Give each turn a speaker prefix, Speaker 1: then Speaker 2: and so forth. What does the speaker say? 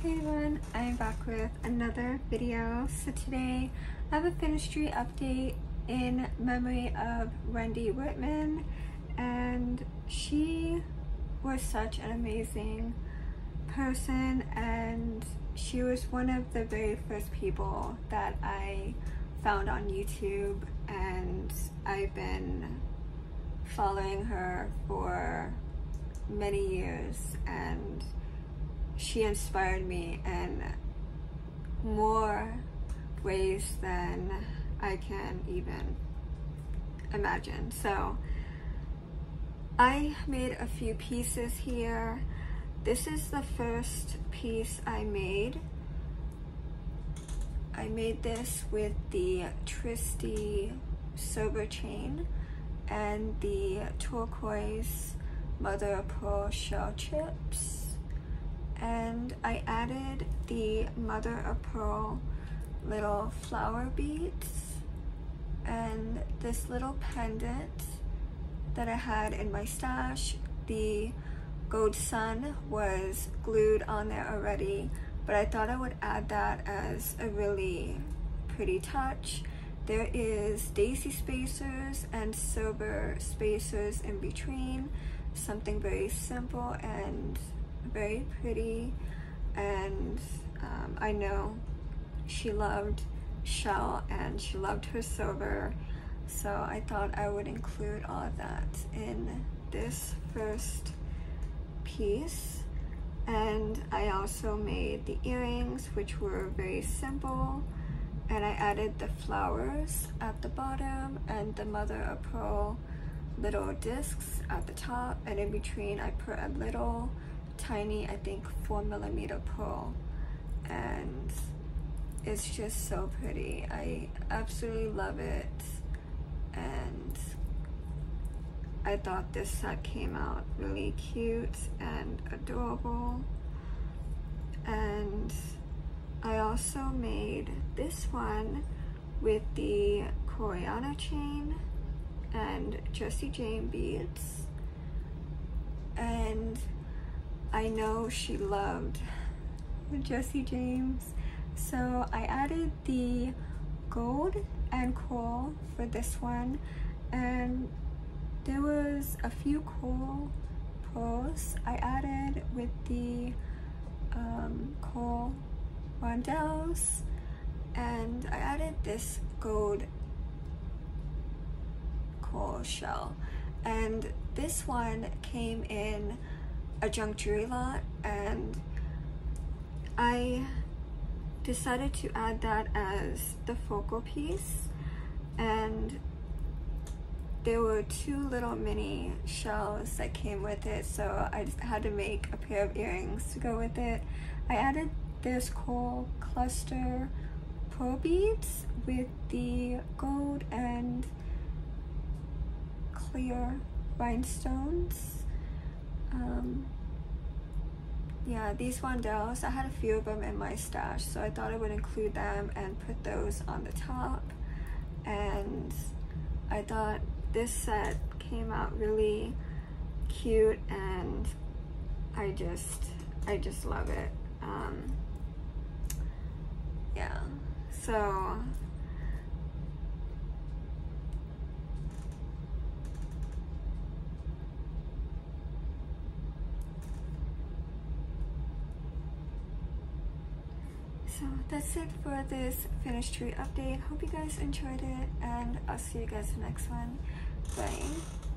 Speaker 1: Hey everyone, I'm back with another video. So today I have a Finistry update in memory of Wendy Whitman, and she was such an amazing person, and she was one of the very first people that I found on YouTube, and I've been following her for many years, and she inspired me in more ways than I can even imagine. So I made a few pieces here. This is the first piece I made. I made this with the Tristy Sober chain and the turquoise mother of pearl shell chips. And I added the mother of pearl little flower beads and this little pendant that I had in my stash. The gold sun was glued on there already, but I thought I would add that as a really pretty touch. There is daisy spacers and silver spacers in between, something very simple and very pretty. And I know she loved shell and she loved her silver, so I thought I would include all of that in this first piece. And I also made the earrings, which were very simple, and I added the flowers at the bottom and the mother of pearl little discs at the top, and in between I put a little tiny, I think 4mm pearl, and it's just so pretty. I absolutely love it, and I thought this set came out really cute and adorable. And I also made this one with the Coriana chain and Jessie Jane beads, and I know she loved Jessie James, so I added the gold and coral for this one, and there was a few coral pearls I added with the coral rondelles, and I added this gold coral shell, and this one came in a junk jewelry lot, and I decided to add that as the focal piece. And there were two little mini shells that came with it, so I just had to make a pair of earrings to go with it. I added this coral cluster pearl beads with the gold and clear rhinestones. Yeah, these rondelles, I had a few of them in my stash, so I thought I would include them and put those on the top. And I thought this set came out really cute, and I just love it. Yeah, so that's it for this Finistry update. Hope you guys enjoyed it, and I'll see you guys in the next one. Bye.